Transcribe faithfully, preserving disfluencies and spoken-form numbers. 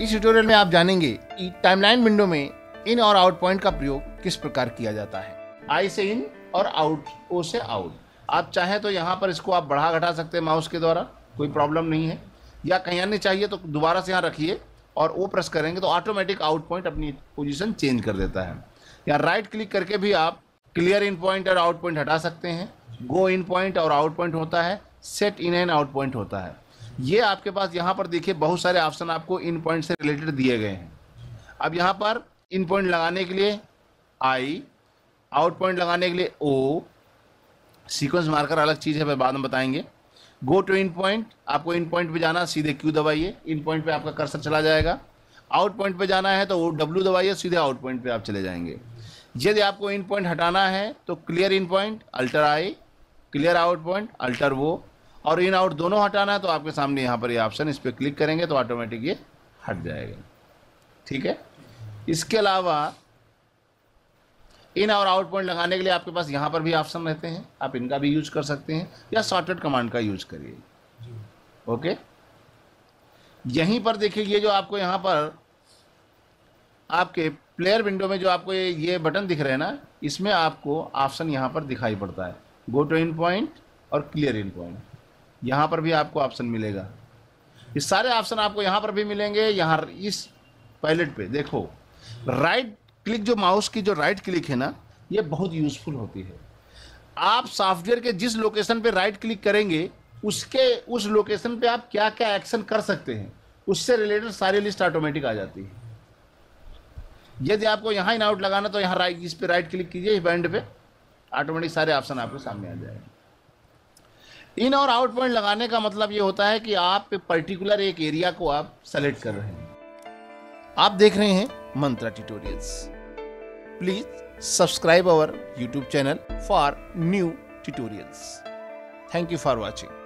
इस ट्यूटोरियल में आप जानेंगे कि टाइमलाइन विंडो में इन और आउट पॉइंट का प्रयोग किस प्रकार किया जाता है। आई से इन और आउट, ओ से आउट। आप चाहें तो यहाँ पर इसको आप बढ़ा घटा सकते हैं माउस के द्वारा, कोई प्रॉब्लम नहीं है। या कहीं अन्य चाहिए तो दोबारा से यहाँ रखिए और वो प्रेस करेंगे तो ऑटोमेटिक आउट पॉइंट अपनी पोजीशन चेंज कर देता है। या राइट क्लिक करके भी आप क्लियर इन पॉइंट और आउट पॉइंट हटा सकते हैं। गो इन पॉइंट और आउट पॉइंट होता है, set in and out point होता है। ये आपके पास यहाँ पर देखिए बहुत सारे ऑप्शन आपको इन पॉइंट से रिलेटेड दिए गए हैं। अब यहाँ पर इन पॉइंट लगाने के लिए आई, आउट पॉइंट लगाने के लिए ओ, सीक्वेंस मार्कर अलग चीज़ है, बाद में बताएंगे। गो टू इन पॉइंट, आपको इन पॉइंट पे जाना, सीधे क्यू दबाइए, इन पॉइंट पे आपका कर्सर चला जाएगा। आउट पॉइंट पे जाना है तो वो डब्ल्यू दबाइए, सीधे आउट पॉइंट पे आप चले जाएंगे। यदि आपको इन पॉइंट हटाना है तो clear in point alt I, clear out point alt वो, और इन आउट दोनों हटाना है तो आपके सामने यहाँ पर ये ऑप्शन, इस पर क्लिक करेंगे तो ऑटोमेटिक ये हट जाएगा। ठीक है। इसके अलावा इन और आउट पॉइंट लगाने के लिए आपके पास यहाँ पर भी ऑप्शन रहते हैं, आप इनका भी यूज कर सकते हैं या शॉर्टकट कमांड का यूज करिए। ओके, यहीं पर देखिए ये जो आपको यहाँ पर आपके प्लेयर विंडो में जो आपको ये ये बटन दिख रहे हैं ना, इसमें आपको ऑप्शन यहाँ पर दिखाई पड़ता है, गो टू इन पॉइंट और क्लियर इन पॉइंट। यहाँ पर भी आपको ऑप्शन मिलेगा। ये सारे ऑप्शन आपको यहाँ पर भी मिलेंगे। यहाँ इस पैलेट पे देखो, राइट क्लिक, जो माउस की जो राइट क्लिक है ना, ये बहुत यूजफुल होती है। आप सॉफ्टवेयर के जिस लोकेशन पे राइट क्लिक करेंगे उसके उस लोकेशन पे आप क्या क्या एक्शन कर सकते हैं, उससे रिलेटेड सारी लिस्ट ऑटोमेटिक आ जाती है। यदि आपको यहाँ इन आउट लगाना तो यहाँ राइट, इस पे राइट क्लिक कीजिए, इस बैंड पे, ऑटोमेटिक सारे ऑप्शन आपके सामने आ जाएंगे। इन और आउट पॉइंट लगाने का मतलब ये होता है कि आप पर्टिकुलर एक एरिया को आप सेलेक्ट कर रहे हैं। आप देख रहे हैं Mantra tutorials. Please subscribe our YouTube channel for new tutorials. Thank you for watching.